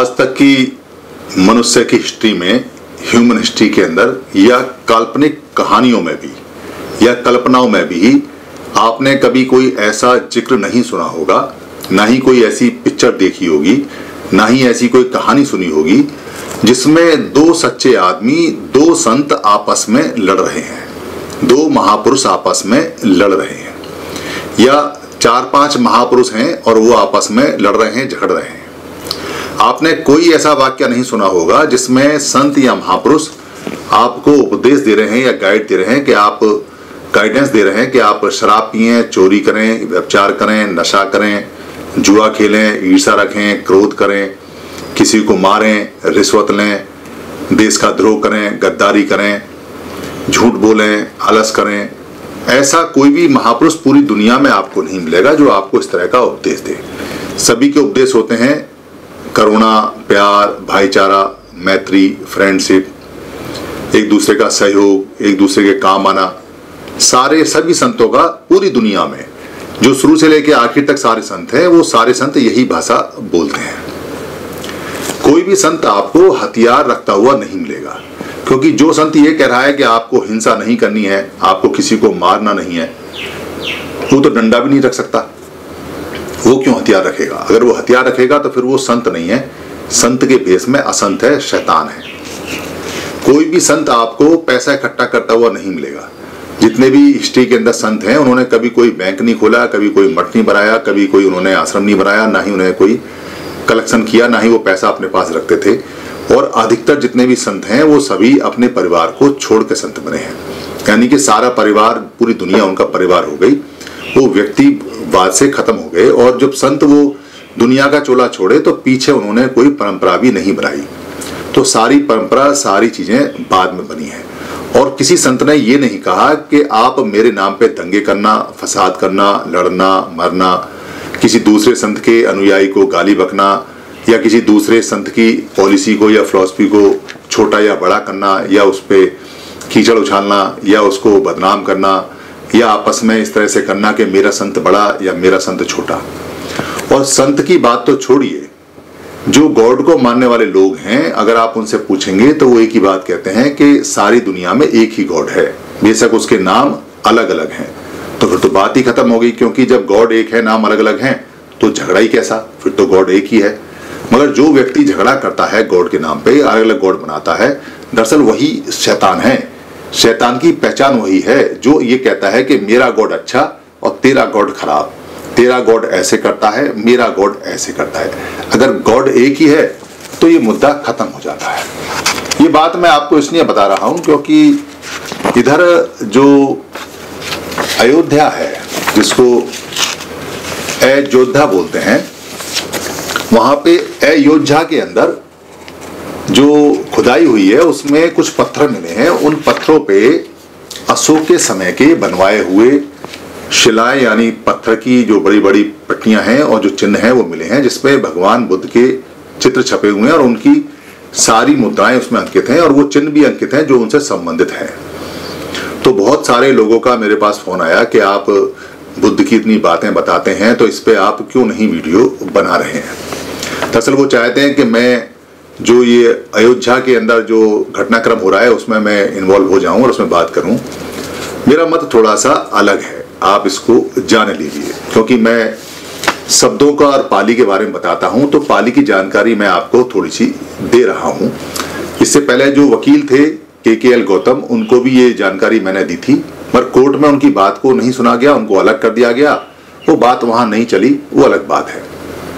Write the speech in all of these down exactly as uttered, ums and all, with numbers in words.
आज तक की मनुष्य की हिस्ट्री में, ह्यूमन हिस्ट्री के अंदर या काल्पनिक कहानियों में भी या कल्पनाओं में भी आपने कभी कोई ऐसा जिक्र नहीं सुना होगा, ना ही कोई ऐसी पिक्चर देखी होगी, ना ही ऐसी कोई कहानी सुनी होगी जिसमें दो सच्चे आदमी, दो संत आपस में लड़ रहे हैं, दो महापुरुष आपस में लड़ रहे हैं, या चार पांच महापुरुष हैं और वो आपस में लड़ रहे हैं, झगड़ रहे हैं। आपने कोई ऐसा वाक्य नहीं सुना होगा जिसमें संत या महापुरुष आपको उपदेश दे रहे हैं या गाइड दे रहे हैं कि आप गाइडेंस दे रहे हैं कि आप शराब पिएं, चोरी करें, व्यभिचार करें, नशा करें, जुआ खेलें, ईर्ष्या रखें, क्रोध करें, किसी को मारें, रिश्वत लें, देश का द्रोह करें, गद्दारी करें, झूठ बोलें, आलस करें। ऐसा कोई भी महापुरुष पूरी दुनिया में आपको नहीं मिलेगा जो आपको इस तरह का उपदेश दे। सभी के उपदेश होते हैं करुणा, प्यार, भाईचारा, मैत्री, फ्रेंडशिप, एक दूसरे का सहयोग, एक दूसरे के काम आना। सारे सभी संतों का पूरी दुनिया में जो शुरू से लेकर आखिर तक सारे संत हैं, वो सारे संत यही भाषा बोलते हैं। कोई भी संत आपको हथियार रखता हुआ नहीं मिलेगा, क्योंकि जो संत ये कह रहा है कि आपको हिंसा नहीं करनी है, आपको किसी को मारना नहीं है, वो तो डंडा भी नहीं रख सकता। वो क्यों हथियार रखेगा? अगर वो हथियार रखेगा तो फिर वो संत नहीं है, संत के भेष में असंत है, शैतान है। कोई भी संत आपको पैसा इकट्ठा करता हुआ नहीं मिलेगा। जितने भी हिस्ट्री के अंदर संत हैं, उन्होंने कभी कोई बैंक नहीं खोला, कभी कोई मठ नहीं बनाया, कभी कोई उन्होंने आश्रम नहीं बनाया, ना ही उन्हें कोई कलेक्शन किया, ना ही वो पैसा अपने पास रखते थे। और अधिकतर जितने भी संत हैं वो सभी अपने परिवार को छोड़ के संत बने हैं, यानी कि सारा परिवार, पूरी दुनिया उनका परिवार हो गई, वो व्यक्तिवाद से खत्म हो गए। और जब संत वो दुनिया का चोला छोड़े तो पीछे उन्होंने कोई परंपरा भी नहीं बनाई। तो सारी परंपरा, सारी चीजें बाद में बनी हैं। और किसी संत ने ये नहीं कहा कि आप मेरे नाम पे दंगे करना, फसाद करना, लड़ना, मरना, किसी दूसरे संत के अनुयायी को गाली बकना, या किसी दूसरे संत की पॉलिसी को या फिलॉसफी को छोटा या बड़ा करना, या उस पर कीचड़ उछालना, या उसको बदनाम करना, या आपस में इस तरह से करना कि मेरा संत बड़ा या मेरा संत छोटा। और संत की बात तो छोड़िए, जो गॉड को मानने वाले लोग हैं, अगर आप उनसे पूछेंगे तो वो एक ही बात कहते हैं कि सारी दुनिया में एक ही गॉड है, बेशक उसके नाम अलग अलग हैं। तो फिर तो बात ही खत्म हो गई, क्योंकि जब गॉड एक है, नाम अलग अलग हैं, तो झगड़ा ही कैसा? फिर तो गॉड एक ही है। मगर जो व्यक्ति झगड़ा करता है गॉड के नाम पे, अलग अलग गॉड बनाता है, दरअसल वही शैतान है। शैतान की पहचान वही है जो ये कहता है कि मेरा गॉड अच्छा और तेरा गॉड खराब, तेरा गॉड ऐसे करता है, मेरा गॉड ऐसे करता है। अगर गॉड एक ही है तो ये मुद्दा खत्म हो जाता है। ये बात मैं आपको इसलिए बता रहा हूं क्योंकि इधर जो अयोध्या है, जिसको अयोध्या बोलते हैं, वहां पे अयोध्या के अंदर जो खुदाई हुई है उसमें कुछ पत्थर मिले हैं। उन पत्थरों पे अशोक के समय के बनवाए हुए शिलाएं, यानी पत्थर की जो बड़ी बड़ी पट्टियां हैं और जो चिन्ह हैं वो मिले हैं, जिसपे भगवान बुद्ध के चित्र छपे हुए हैं और उनकी सारी मुद्राएं उसमें अंकित हैं और वो चिन्ह भी अंकित हैं जो उनसे संबंधित हैं। तो बहुत सारे लोगों का मेरे पास फोन आया कि आप बुद्ध की इतनी बातें बताते हैं तो इस पे आप क्यों नहीं वीडियो बना रहे हैं। दरअसल वो चाहते हैं कि मैं जो ये अयोध्या के अंदर जो घटनाक्रम हो रहा है उसमें मैं इन्वॉल्व हो जाऊं और उसमें बात करूं। मेरा मत थोड़ा सा अलग है, आप इसको जान लीजिए, क्योंकि मैं शब्दों का और पाली के बारे में बताता हूं तो पाली की जानकारी मैं आपको थोड़ी सी दे रहा हूं। इससे पहले जो वकील थे के के एल गौतम, उनको भी ये जानकारी मैंने दी थी, पर कोर्ट में उनकी बात को नहीं सुना गया, उनको अलग कर दिया गया। वो बात वहां नहीं चली, वो अलग बात है।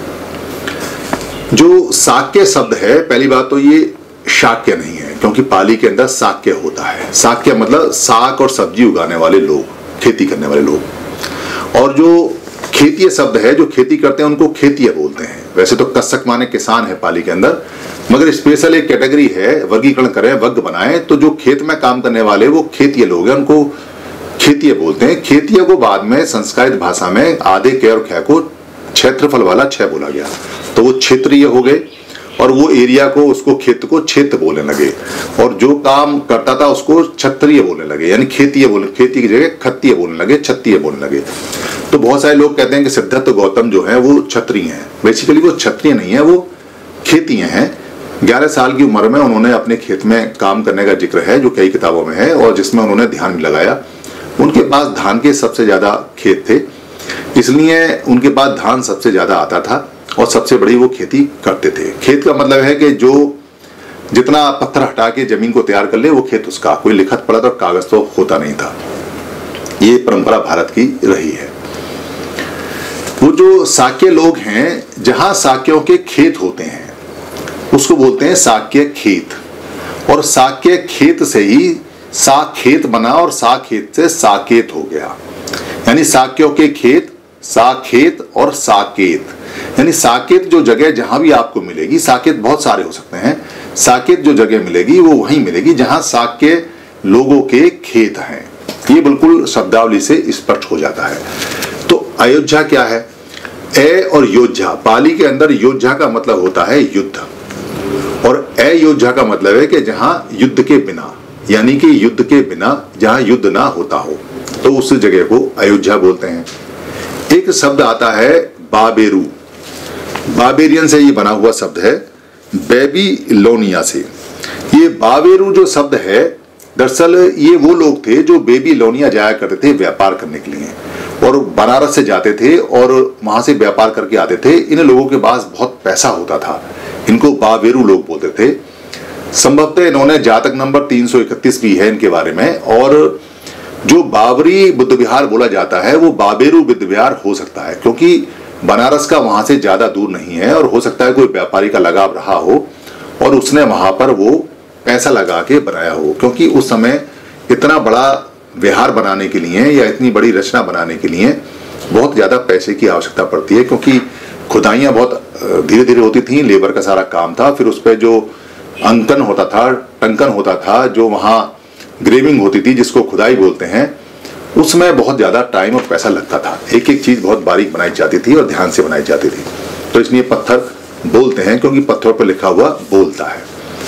जो शाक्य शब्द है, पहली बात तो ये शाक्य नहीं है, क्योंकि पाली के अंदर शाक्य होता है। शाक्य मतलब साग और सब्जी उगाने वाले लोग, खेती करने वाले लोग। और जो खेतीय शब्द है, जो खेती करते हैं उनको खेतीय बोलते हैं। वैसे तो कस्सक माने किसान है पाली के अंदर, मगर स्पेशल एक कैटेगरी है, वर्गीकरण करें, वर्ग बनाए तो जो खेत में काम करने वाले वो खेतीय लोग हैं, उनको खेतीय बोलते हैं। खेतीय को बाद में संस्कृत भाषा में आधे कै और खे को क्षेत्रफल वाला छह बोला गया, तो वो क्षेत्रीय हो गए। और वो एरिया को, उसको खेत को क्षेत्र बोलने लगे, और जो काम करता था उसको क्षत्रिय बोलने लगे, यानी खेतीय बोलने, खेती की जगह खत्तीय बोलने लगे, क्षत्रिय बोलने लगे। तो बहुत सारे लोग कहते हैं कि सिद्धार्थ गौतम जो है वो क्षत्रिय हैं। बेसिकली वो क्षत्रिय नहीं है, वो खेतियां हैं। ग्यारह साल की उम्र में उन्होंने अपने खेत में काम करने का जिक्र है जो कई किताबों में है और जिसमें उन्होंने ध्यान भी लगाया। उनके पास धान के सबसे ज़्यादा खेत थे, इसलिए उनके पास धान सबसे ज़्यादा आता था और सबसे बड़ी वो खेती करते थे। खेत का मतलब है कि जो जितना पत्थर हटा के जमीन को तैयार कर ले वो खेत उसका, कोई लिखत पढ़त और कागज तो होता नहीं था। ये परंपरा भारत की रही है। वो जो साक्य लोग हैं, जहां साक्यों के खेत होते हैं उसको बोलते हैं साक्य खेत, और साक्य खेत से ही साखेत बना और साखेत से साकेत हो गया। यानी साक्यों के खेत, साखेत और साकेत। यानी साकेत जो जगह जहां भी आपको मिलेगी, साकेत बहुत सारे हो सकते हैं, साकेत जो जगह मिलेगी वो वहीं मिलेगी जहां साक्य लोगों के खेत हैं। ये बिल्कुल शब्दावली से स्पष्ट हो जाता है। तो अयोध्या क्या है? ए और योद्धा, पाली के अंदर योद्धा का मतलब होता है युद्ध, और अयोध्या का मतलब है कि जहां युद्ध के बिना, यानी कि युद्ध के बिना जहां युद्ध ना होता हो, तो उस जगह को अयोध्या बोलते हैं। एक शब्द आता है बाबेरू, बाबेरियन से ये बना हुआ शब्द है, बेबीलोनिया से। ये बाबेरू जो शब्द है, दरअसल ये वो लोग थे जो बेबीलोनिया जाया करते थे व्यापार करने के लिए, और बनारस से जाते थे और वहां से व्यापार करके आते थे। इन लोगों के पास बहुत पैसा होता था, इनको बाबेरू लोग बोलते थे। संभवतः इन्होंने जातक नंबर तीन सौ इकतीस भी है इनके बारे में, और जो बाबरी बुद्ध विहार बोला जाता है वो बाबेरू बुद्ध विहार हो सकता है, क्योंकि बनारस का वहां से ज्यादा दूर नहीं है, और हो सकता है कोई व्यापारी का लगाव रहा हो और उसने वहां पर वो पैसा लगा के बनाया हो, क्योंकि उस समय इतना बड़ा विहार बनाने के लिए या इतनी बड़ी रचना बनाने के लिए बहुत ज्यादा पैसे की आवश्यकता पड़ती है, क्योंकि खुदाइयाँ बहुत धीरे धीरे होती थी, लेबर का सारा काम था, फिर उस पर जो अंकन होता था, टंकन होता था, जो वहाँ ग्रेविंग होती थी जिसको खुदाई बोलते हैं, उसमें बहुत ज़्यादा टाइम और पैसा लगता था। एक एक चीज़ बहुत बारीक बनाई जाती थी और ध्यान से बनाई जाती थी, तो इसलिए पत्थर बोलते हैं क्योंकि पत्थर पर लिखा हुआ बोलता है।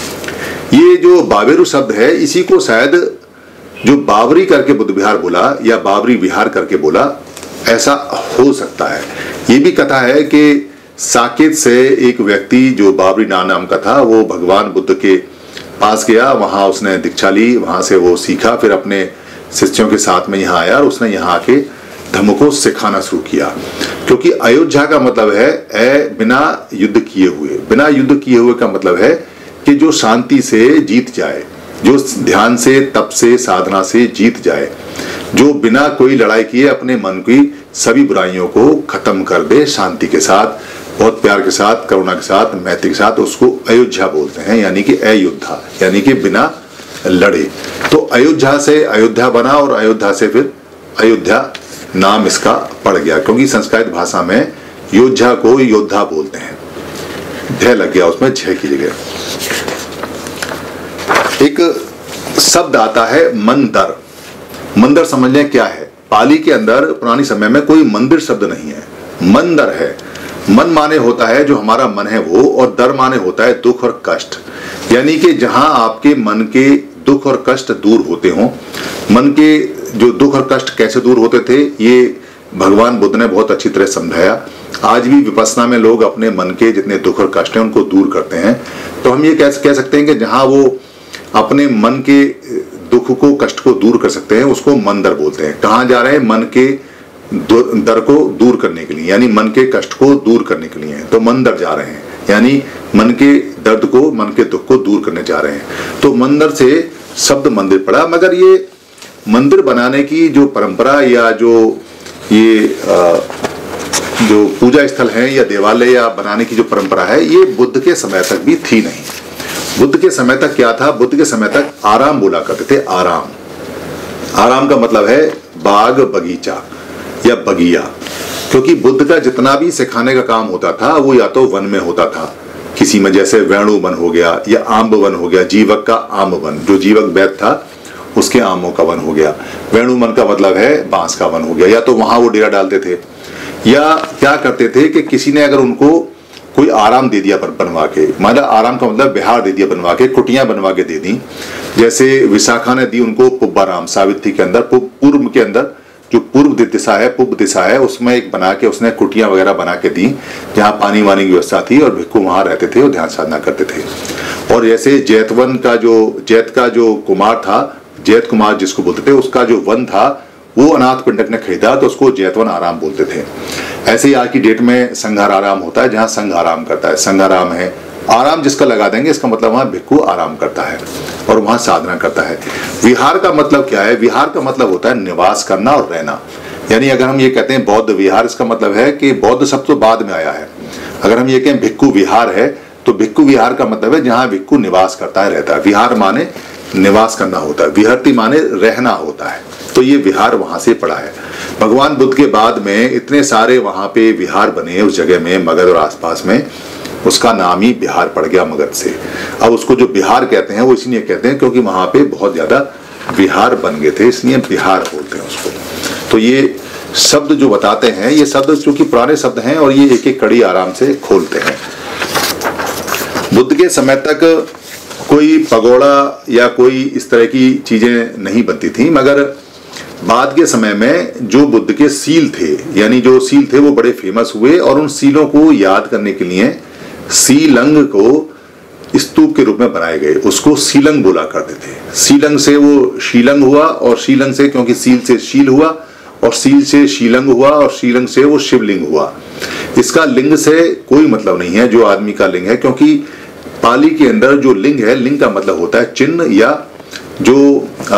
ये जो बाबेरू शब्द है, इसी को शायद जो बाबरी करके बुद्ध विहार बोला या बाबरी विहार करके बोला, ऐसा हो सकता है। ये भी कथा है कि साकेत से एक व्यक्ति जो बाबरी नाम का था, वो भगवान बुद्ध के पास गया, वहाँ उसने दीक्षा ली, वहाँ से वो सीखा, फिर अपने शिष्यों के साथ में यहाँ आया और उसने यहाँ आके धर्म को सिखाना शुरू किया। क्योंकि अयोध्या का मतलब है ए बिना युद्ध किए हुए। बिना युद्ध किए हुए का मतलब है कि जो शांति से जीत जाए, जो ध्यान से, तप से, साधना से जीत जाए, जो बिना कोई लड़ाई किए अपने मन की सभी बुराइयों को खत्म कर दे, शांति के साथ, बहुत प्यार के साथ, करुणा के साथ, मैत्री के साथ, उसको अयोध्या बोलते हैं, यानी कि अयोध्या, यानी कि बिना लड़े। तो अयोध्या से अयोध्या बना और अयोध्या से फिर अयोध्या नाम इसका पड़ गया, क्योंकि संस्कृत भाषा में योद्धा को योद्धा बोलते हैं। ढ लग गया उसमें, झ की जगह। एक शब्द आता है मंदिर। मंदिर समझ लें क्या है। पाली के अंदर पुरानी समय में कोई मंदिर शब्द नहीं है, मंदिर है। मन माने होता है जो हमारा मन है वो, और दर माने होता है दुख और कष्ट, यानी कि जहां आपके मन के दुख और कष्ट दूर होते हों। मन के जो दुख और कष्ट कैसे दूर होते थे, ये भगवान बुद्ध ने बहुत अच्छी तरह समझाया। आज भी विपश्यना में लोग अपने मन के जितने दुख और कष्ट हैं उनको दूर करते हैं। तो हम ये कह कह सकते हैं कि जहां वो अपने मन के दुख को, कष्ट को दूर कर सकते हैं, उसको मंदिर बोलते हैं। कहाँ जा रहे हैं? मन के दर को दूर करने के लिए, यानी मन के कष्ट को दूर करने के लिए, तो मंदिर जा रहे हैं, यानी मन के दर्द को, मन के दुख को दूर करने जा रहे हैं। तो मंदिर से शब्द मंदिर पड़ा। मगर ये मंदिर बनाने की जो परंपरा या जो ये आ, जो पूजा स्थल है या देवालय या बनाने की जो परंपरा है, ये बुद्ध के समय तक भी थी नहीं। बुद्ध के समय तक क्या था? बुद्ध के समय तक आराम बोला करते थे। आराम, आराम का मतलब है बाग बगीचा या बगिया, क्योंकि बुद्ध का जितना भी सिखाने का काम होता था वो या तो वन में होता था, किसी में, जैसे वेणु वन हो गया या आम्ब वन हो गया, जीवक का आम्ब वन, जो जीवक वैद्य था उसके आमों का वन हो गया। वेणु वन का मतलब है बांस का वन हो गया, या तो वहां वो डेरा डालते थे, या क्या करते थे कि किसी ने अगर उनको कोई आराम दे दिया बनवा के, मतलब आराम का मतलब बिहार दे दिया बनवा के, कुटियां बनवा के दे दी। जैसे विशाखा ने दी उनको पुब्बाराम, सावित्री के अंदर, पूर्व के अंदर जो पूर्व दिशा है, पूर्व दिशा है, उसमें एक बना के उसने कुटियां वगैरह बना के दी जहाँ पानी वानी की व्यवस्था थी और भिक्खु वहाँ रहते थे और ध्यान साधना करते थे। और जैसे जैतवन का जो जैत का जो कुमार था, जैत कुमार जिसको बोलते थे, उसका जो वन था वो अनाथ पिंडक ने खरीदा तो उसको जैतवन आराम बोलते थे। ऐसे ही आज की डेट में संघार आराम होता है जहाँ संघ आराम करता है, संघाराम है। आराम जिसका लगा देंगे इसका मतलब वहाँ भिक्खु आराम करता है और वहाँ साधना करता है। विहार का मतलब क्या है? विहार का मतलब होता है निवास करना और रहना। यानी अगर हम ये कहते हैं बौद्ध विहार, इसका मतलब है कि बौद्ध सब तो बाद में आया है। अगर हम ये कहें भिक्खु विहार है तो भिक्खु विहार का मतलब है जहाँ भिक्खु निवास करता है, रहता है। विहार माने निवास करना होता है, विहरती माने रहना होता है। तो ये विहार वहां से पड़ा है। भगवान बुद्ध के बाद में इतने सारे वहां पे विहार बने उस जगह में, मगध और आसपास में, उसका नाम ही बिहार पड़ गया मगध से। अब उसको जो बिहार कहते हैं वो इसलिए कहते हैं क्योंकि वहां पे बहुत ज्यादा विहार बन गए थे, इसलिए बिहार बोलते हैं उसको। तो ये शब्द जो बताते हैं, ये शब्द चूंकि पुराने शब्द हैं और ये एक एक कड़ी आराम से खोलते हैं। बुद्ध के समय तक कोई पगोड़ा या कोई इस तरह की चीजें नहीं बनती थी, मगर बाद के समय में जो बुद्ध के सील थे, यानी जो सील थे वो बड़े फेमस हुए और उन सीलों को याद करने के लिए सीलंग को स्तूप के रूप में बनाए गए। उसको सीलंग बोला करते थे। सीलंग से वो शीलंग हुआ और शीलंग से, क्योंकि सील से शील हुआ और सील से शीलंग हुआ और शीलंग से वो शिवलिंग हुआ। इसका लिंग से कोई मतलब नहीं है जो आदमी का लिंग है, क्योंकि पाली के अंदर जो लिंग है, लिंग का मतलब होता है चिन्ह या जो आ,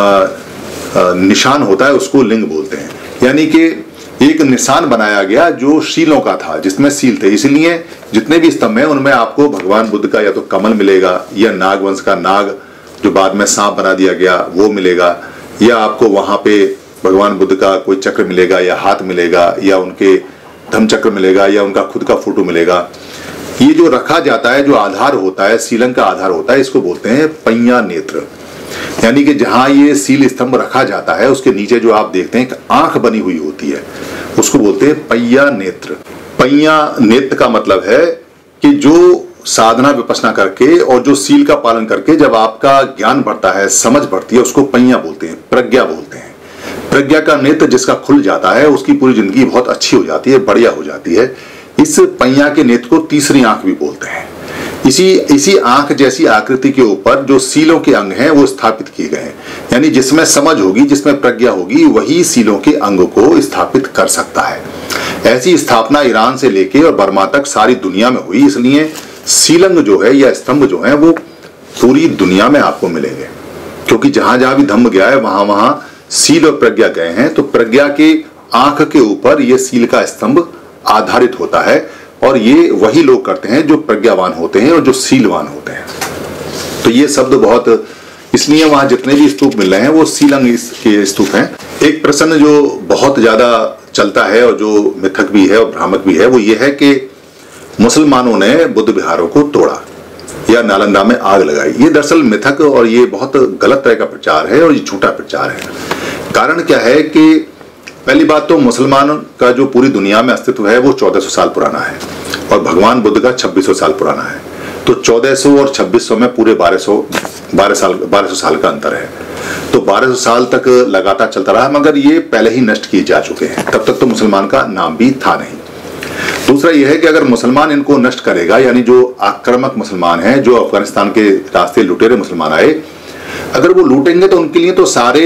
आ, निशान होता है, उसको लिंग बोलते हैं। यानी कि एक निशान बनाया गया जो शीलों का था, जिसमें सील थे। इसलिए जितने भी स्तंभ हैं उनमें आपको भगवान बुद्ध का या तो कमल मिलेगा या नागवंश का नाग जो बाद में सांप बना दिया गया वो मिलेगा, या आपको वहां पे भगवान बुद्ध का कोई चक्र मिलेगा या हाथ मिलेगा या उनके धम्म चक्र मिलेगा या उनका खुद का फोटो मिलेगा। ये जो रखा जाता है, जो आधार होता है, सीलंग का आधार होता है, इसको बोलते हैं पैया नेत्र। यानी कि जहां ये सील स्तंभ रखा जाता है उसके नीचे जो आप देखते हैं एक आंख बनी हुई होती है, उसको बोलते हैं पैया नेत्र। पैया नेत्र का मतलब है कि जो साधना विपස්සना करके और जो सील का पालन करके जब आपका ज्ञान बढ़ता है, समझ बढ़ती है, उसको पैया बोलते हैं, प्रज्ञा बोलते हैं। प्रज्ञा का नेत्र जिसका खुल जाता है उसकी पूरी जिंदगी बहुत अच्छी हो जाती है, बढ़िया हो जाती है। इस पैया के नेत्र को तीसरी आंख भी बोलते हैं। इसी इसी आंख जैसी आकृति के ऊपर जो सीलों के अंग हैं वो स्थापित किए गए हैं। यानी जिसमें समझ होगी, जिसमें प्रज्ञा होगी, वही सीलों के अंग को स्थापित कर सकता है। ऐसी स्थापना ईरान से लेके और बर्मा तक सारी दुनिया में हुई, इसलिए सीलंग जो है या स्तंभ जो है वो पूरी दुनिया में आपको मिलेंगे, क्योंकि जहां जहां भी धम्म गया है वहां वहां सील और प्रज्ञा गए हैं। तो प्रज्ञा के आंख के ऊपर ये सील का स्तंभ आधारित होता है और ये वही लोग करते हैं जो प्रज्ञावान होते हैं और जो सीलवान होते हैं। तो ये शब्द बहुत, इसलिए वहां जितने भी स्तूप मिल रहे हैं वो सीलंग के स्तूप हैं। एक प्रश्न जो बहुत ज्यादा चलता है और जो मिथक भी है और भ्रामक भी है वो ये है कि मुसलमानों ने बुद्ध विहारों को तोड़ा या नालंदा में आग लगाई। ये दरअसल मिथक और ये बहुत गलत तरह का प्रचार है और ये झूठा प्रचार है। कारण क्या है कि पहली बात तो मुसलमान का जो पूरी दुनिया में अस्तित्व है वो चौदह सौ साल पुराना है और भगवान बुद्ध का छब्बीस सौ साल पुराना है। तो चौदह सौ और छब्बीस सौ में पूरे बारह सौ बारह साल बारह सौ साल का अंतर है। तो बारह सौ साल तक लगातार चलता रहा, मगर ये पहले ही नष्ट किए जा चुके हैं। तब तक तो मुसलमान का नाम भी था नहीं। दूसरा यह है कि अगर मुसलमान इनको नष्ट करेगा, यानी जो आक्रामक मुसलमान हैं, जो अफगानिस्तान के रास्ते लुटेरे मुसलमान आए, अगर वो लूटेंगे तो उनके लिए तो सारे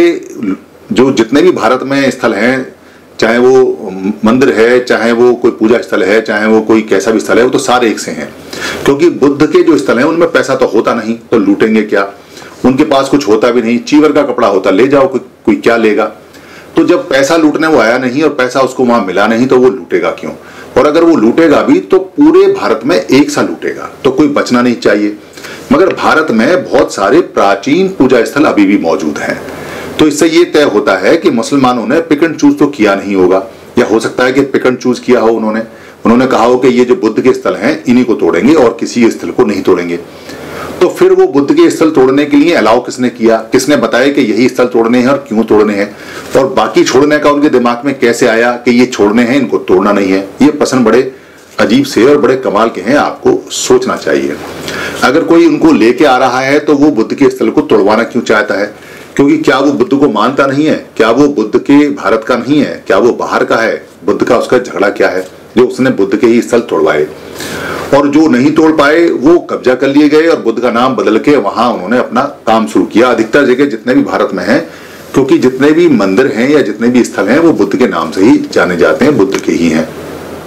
जो जितने भी भारत में स्थल हैं, चाहे वो मंदिर है, चाहे वो कोई पूजा स्थल है, चाहे वो कोई कैसा भी स्थल है, वो तो सारे एक से हैं। क्योंकि बुद्ध के जो स्थल हैं उनमें पैसा तो होता नहीं, तो लूटेंगे क्या? उनके पास कुछ होता भी नहीं, चीवर का कपड़ा होता, ले जाओ, कोई, कोई क्या लेगा? तो जब पैसा लूटने वो आया नहीं और पैसा उसको वहां मिला नहीं तो वो लूटेगा क्यों? और अगर वो लूटेगा भी तो पूरे भारत में एक सा लूटेगा, तो कोई बचना नहीं चाहिए। मगर भारत में बहुत सारे प्राचीन पूजा स्थल अभी भी मौजूद हैं। तो इससे ये तय होता है कि मुसलमानों ने पिक एंड चूज तो किया नहीं होगा, या हो सकता है कि पिक एंड चूज किया हो उन्होंने उन्होंने कहा हो कि ये जो बुद्ध के स्थल हैं इन्हीं को तोड़ेंगे और किसी स्थल को नहीं तोड़ेंगे। तो फिर वो बुद्ध के स्थल तोड़ने के लिए अलाउ किसने किया? किसने बताया कि यही स्थल तोड़ने हैं और क्यों तोड़ने हैं? और बाकी छोड़ने का उनके दिमाग में कैसे आया कि ये छोड़ने हैं, इनको तोड़ना नहीं है? ये प्रश्न बड़े अजीब से और बड़े कमाल के हैं, आपको सोचना चाहिए। अगर कोई उनको लेके आ रहा है तो वो बुद्ध के स्थल को तोड़वाना क्यों चाहता है? क्योंकि क्या वो बुद्ध को मानता नहीं है, क्या वो बुद्ध के भारत का नहीं है, क्या वो बाहर का है, बुद्ध का उसका झगड़ा क्या है जो उसने बुद्ध के ही स्थल तोड़वाए। और जो नहीं तोड़ पाए वो कब्जा कर लिए गए और बुद्ध का नाम बदल के वहां उन्होंने अपना काम शुरू किया। अधिकतर जगह जितने भी भारत में हैं, क्योंकि जितने भी मंदिर हैं या जितने भी स्थल हैं वो बुद्ध के नाम से ही जाने जाते हैं, बुद्ध के ही हैं।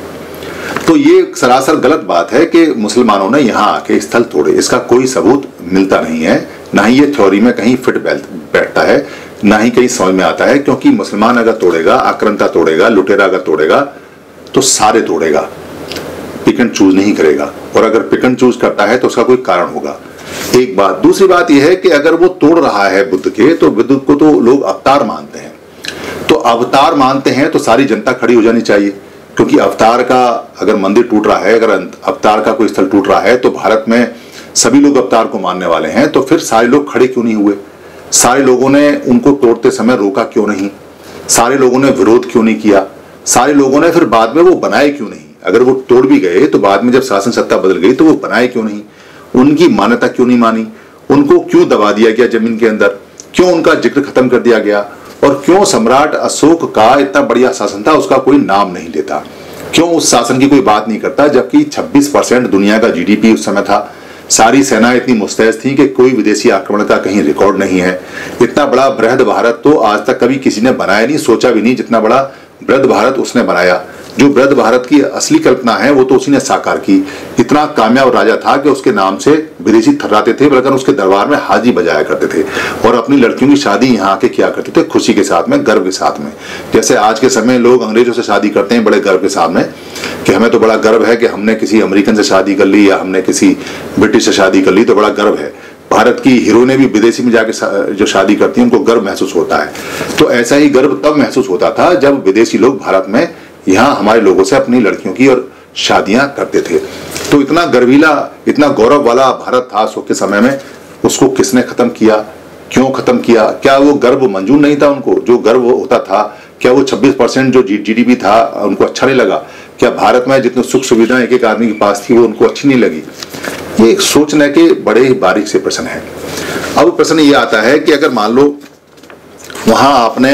तो ये सरासर गलत बात है कि मुसलमानों ने यहाँ आके स्थल तोड़े, इसका कोई सबूत मिलता नहीं है, ना ही ये थ्योरी में कहीं फिट बैठता है, ना ही कहीं समझ में आता है। क्योंकि मुसलमान अगर तोड़ेगा, आक्रांता तोड़ेगा, लुटेरा अगर तोड़ेगा तो सारे तोड़ेगा, पिक एंड चूज नहीं करेगा। और अगर पिक एंड चूज करता है तो उसका कोई कारण होगा। एक बात। दूसरी बात यह है कि अगर वो तोड़ रहा है बुद्ध के, तो बुद्ध को तो लोग अवतार मानते हैं, तो अवतार मानते हैं तो सारी जनता खड़ी हो जानी चाहिए। क्योंकि अवतार का अगर मंदिर टूट रहा है, अगर अवतार का कोई स्थल टूट रहा है, तो भारत में सभी लोग अवतार को मानने वाले हैं, तो फिर सारे लोग खड़े क्यों नहीं हुए? सारे लोगों ने उनको तोड़ते समय रोका क्यों नहीं? सारे लोगों ने विरोध क्यों नहीं किया? सारे लोगों ने फिर बाद में वो बनाए क्यों नहीं? अगर वो तोड़ भी गए तो बाद में जब शासन सत्ता बदल गई तो वो बनाए क्यों नहीं? उनकी मान्यता क्यों नहीं मानी? उनको क्यों दबा दिया गया जमीन के अंदर? क्यों उनका जिक्र खत्म कर दिया गया? और क्यों सम्राट अशोक का इतना बढ़िया शासन था, उसका कोई नाम नहीं लेता? क्यों उस शासन की कोई बात नहीं करता, जबकि छब्बीस परसेंट दुनिया का जीडीपी उस समय था? सारी सेना इतनी मुस्तैद थी कि कोई विदेशी आक्रमण का कहीं रिकॉर्ड नहीं है। इतना बड़ा बृहद भारत तो आज तक कभी किसी ने बनाया नहीं, सोचा भी नहीं जितना बड़ा बृहद भारत उसने बनाया। जो बृहद भारत की असली कल्पना है वो तो उसी ने साकार की। इतना कामयाब राजा था कि उसके नाम से विदेशी थर्राते थे, बल्कि उसके दरबार में हाजी बजाया करते थे और अपनी लड़कियों की शादी यहाँ आके किया करते थे, खुशी के साथ में, गर्व के साथ में। जैसे आज के समय लोग अंग्रेजों से शादी करते हैं बड़े गर्व के साथ में कि हमें तो बड़ा गर्व है कि हमने किसी अमेरिकन से शादी कर ली या हमने किसी ब्रिटिश से शादी कर ली, तो बड़ा गर्व है। भारत की हीरोइनें भी विदेशी में जाके जो शादी करती हैं उनको गर्व महसूस होता है। तो ऐसा ही गर्व तब महसूस होता था जब विदेशी लोग भारत में यहाँ हमारे लोगों से अपनी लड़कियों की और शादियां करते थे। तो इतना गर्वीला, इतना गौरव वाला भारत था अशोक के समय में, उसको किसने खत्म किया? क्यों खत्म किया? क्या वो गर्व मंजूर नहीं था उनको? जो गर्व होता था, क्या वो छब्बीस परसेंट जो जीडीपी था उनको अच्छा नहीं लगा? क्या भारत में जितनी सुख सुविधाएं एक एक आदमी के पास थी वो उनको अच्छी नहीं लगी? ये एक सोचने के बड़े ही बारीक से प्रश्न है। अब प्रश्न ये आता है कि अगर मान लो वहां आपने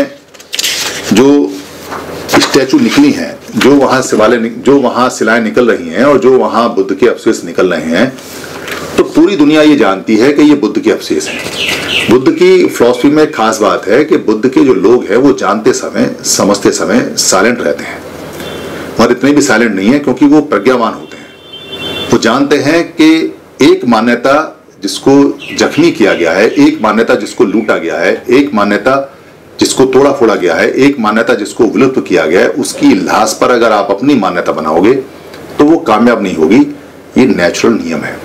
जो स्टैचू निकली हैं, जो वहां शिवालय, जो वहां शिलाएं निकल रही हैं और जो वहां बुद्ध के अवशेष निकल रहे हैं, तो पूरी दुनिया ये जानती है कि ये बुद्ध के अवशेष हैं। बुद्ध की फिलॉसफी में खास बात है कि बुद्ध के जो लोग हैं वो जानते समय, समझते समय साइलेंट रहते हैं, और इतने भी साइलेंट नहीं है क्योंकि वो प्रज्ञावान होते हैं। वो जानते हैं कि एक मान्यता जिसको जख्मी किया गया है, एक मान्यता जिसको लूटा गया है, एक मान्यता जिसको तोड़ा फोड़ा गया है, एक मान्यता जिसको विलुप्त किया गया है, उसकी लाश पर अगर आप अपनी मान्यता बनाओगे तो वो कामयाब नहीं होगी। ये नेचुरल नियम है,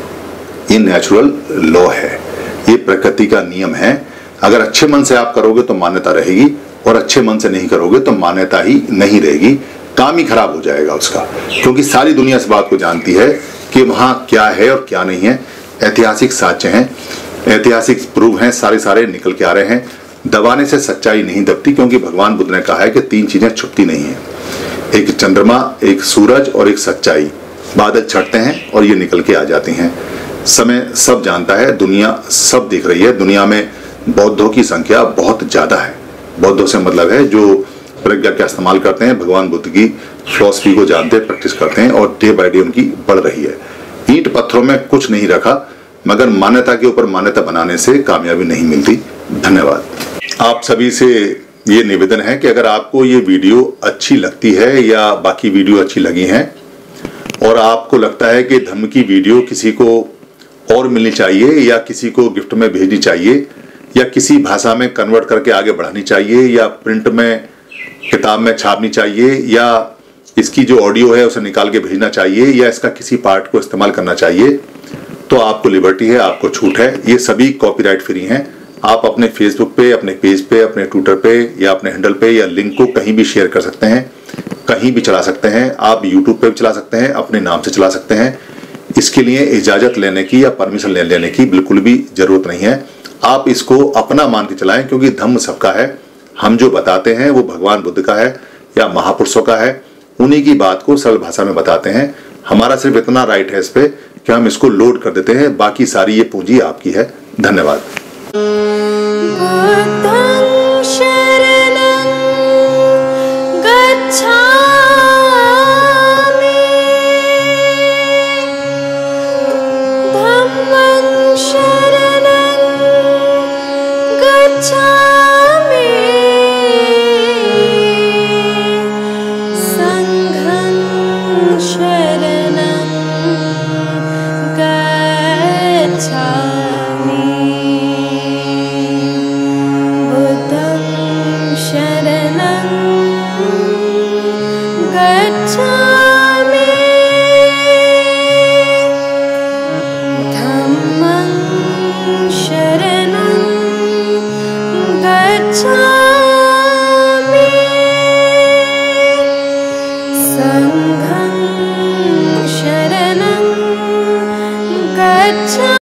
ये नेचुरल लॉ है, ये प्रकृति का नियम है। अगर अच्छे मन से आप करोगे तो मान्यता रहेगी, और अच्छे मन से नहीं करोगे तो मान्यता ही नहीं रहेगी, काम ही खराब हो जाएगा उसका। क्योंकि सारी दुनिया इस बात को जानती है कि वहां क्या है और क्या नहीं है। ऐतिहासिक साक्ष्य हैं, ऐतिहासिक प्रूफ हैं, सारे सारे निकल के आ रहे हैं। दबाने से सच्चाई नहीं दबती, क्योंकि भगवान बुद्ध ने कहा है कि तीन चीजें छुपती नहीं है, एक चंद्रमा, एक सूरज और एक सच्चाई। बादल छटते हैं और ये निकल के आ जाती हैं। समय सब जानता है, दुनिया सब देख रही है। दुनिया में बौद्धों की संख्या बहुत ज्यादा है। बौद्धों से मतलब है जो प्रज्ञा का इस्तेमाल करते हैं, भगवान बुद्ध की फिलॉसफी को जानते हैं, प्रैक्टिस करते हैं, और डे बाय डे उनकी बढ़ रही है। ईंट पत्थरों में कुछ नहीं रखा, मगर मान्यता के ऊपर मान्यता बनाने से कामयाबी नहीं मिलती। धन्यवाद। आप सभी से ये निवेदन है कि अगर आपको ये वीडियो अच्छी लगती है या बाकी वीडियो अच्छी लगी हैं और आपको लगता है कि धम्म की वीडियो किसी को और मिलनी चाहिए या किसी को गिफ्ट में भेजनी चाहिए या किसी भाषा में कन्वर्ट करके आगे बढ़ानी चाहिए या प्रिंट में किताब में छापनी चाहिए या इसकी जो ऑडियो है उसे निकाल के भेजना चाहिए या इसका किसी पार्ट को इस्तेमाल करना चाहिए, तो आपको लिबर्टी है, आपको छूट है। ये सभी कॉपीराइट फ्री हैं। आप अपने फेसबुक पे, अपने पेज पे, अपने ट्विटर पे या अपने हैंडल पे या लिंक को कहीं भी शेयर कर सकते हैं, कहीं भी चला सकते हैं। आप यूट्यूब पे भी चला सकते हैं, अपने नाम से चला सकते हैं। इसके लिए इजाजत लेने की या परमिशन ले लेने की बिल्कुल भी जरूरत नहीं है। आप इसको अपना मान के चलाएं, क्योंकि धम्म सबका है। हम जो बताते हैं वो भगवान बुद्ध का है या महापुरुषों का है, उन्हीं की बात को सरल भाषा में बताते हैं। हमारा सिर्फ इतना राइट है इस पे कि हम इसको लोड कर देते हैं, बाकी सारी ये पूंजी आपकी है। धन्यवाद। बुद्धं शरणं गच्छामि धम्मं शरणं गच्छामि संघं शरणं गच्छामि बुद्धं शरणं गच्छामि